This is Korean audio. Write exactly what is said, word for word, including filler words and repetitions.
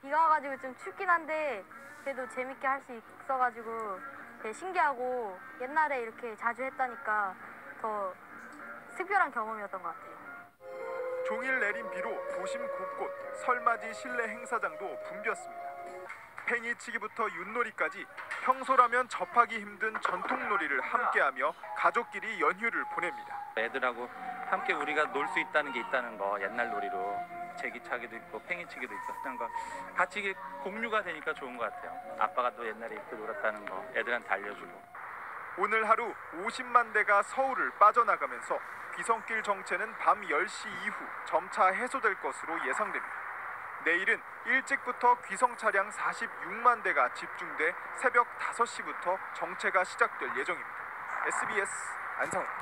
비가 와가지고 좀 춥긴 한데 그래도 재밌게 할 수 있어가지고 되게 신기하고 옛날에 이렇게 자주 했다니까 더 특별한 경험이었던 것 같아요. 종일 내린 비로 도심 곳곳 설맞이 실내 행사장도 붐볐습니다. 팽이치기부터 윷놀이까지 평소라면 접하기 힘든 전통놀이를 함께하며 가족끼리 연휴를 보냅니다. 애들하고 함께 우리가 놀 수 있다는 게 있다는 거, 옛날 놀이로 제기차기도 있고 팽이치기도 있고 그런 거 같이 이게 공유가 되니까 좋은 것 같아요. 아빠가 또 옛날에 이렇게 놀았다는 거 애들한테 알려주고. 오늘 하루 오십만 대가 서울을 빠져나가면서 귀성길 정체는 밤 열 시 이후 점차 해소될 것으로 예상됩니다. 내일은 일찍부터 귀성 차량 사십육만 대가 집중돼 새벽 다섯 시부터 정체가 시작될 예정입니다. 에스비에스 안상우